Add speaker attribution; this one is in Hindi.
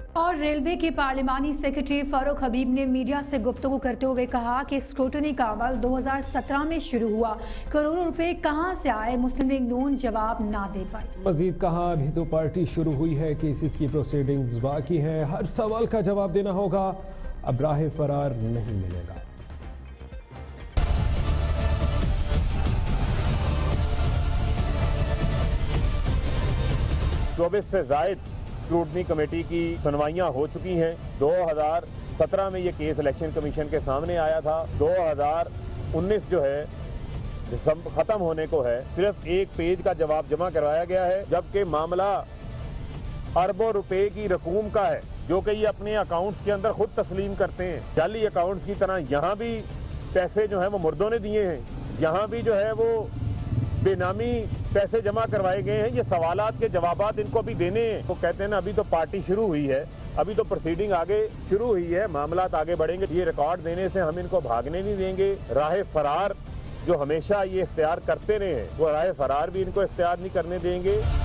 Speaker 1: और रेलवे के पार्लिमानी सेक्रेटरी फारूक हबीब ने मीडिया से गुफ्तगू करते हुए कहा कि स्क्रूटनी का अमल 2017 में शुरू हुआ, करोड़ों रुपए कहां से आए, मुस्लिम लीग नून जवाब ना दे पाई।
Speaker 2: मजीद कहा, अभी तो पार्टी शुरू हुई है, केसेस की प्रोसीडिंग्स बाकी हैं, हर सवाल का जवाब देना होगा, अब राह फरार नहीं मिलेगा।
Speaker 3: 24 से जायद स्क्रूटनी कमेटी की सुनवाइयां हो चुकी हैं। 2017 में ये केस इलेक्शन कमीशन के सामने आया था। 2019 जो है खत्म होने को है, सिर्फ एक पेज का जवाब जमा करवाया गया है, जबकि मामला अरबों रुपए की रकूम का है, जो कि ये अपने अकाउंट्स के अंदर खुद तस्लीम करते हैं। जाली अकाउंट्स की तरह यहाँ भी पैसे जो है वो मुर्दों ने दिए हैं, यहाँ भी जो है वो बेनामी पैसे जमा करवाए गए हैं। ये सवालात के जवाबात इनको अभी देने हैं। तो कहते हैं ना, अभी तो पार्टी शुरू हुई है, अभी तो प्रोसीडिंग आगे शुरू हुई है, मामलात आगे बढ़ेंगे। ये रिकॉर्ड देने से हम इनको भागने नहीं देंगे। राह फरार जो हमेशा ये इख्तियार करते रहे हैं, वो राह फरार भी इनको इख्तियार नहीं करने देंगे।